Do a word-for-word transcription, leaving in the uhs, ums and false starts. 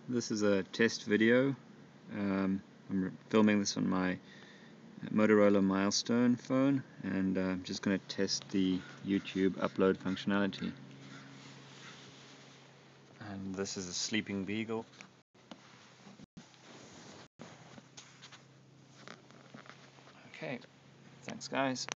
This is a test video. Um, I'm filming this on my Motorola Milestone phone, and uh, I'm just going to test the YouTube upload functionality. And this is a sleeping beagle. Okay, thanks guys.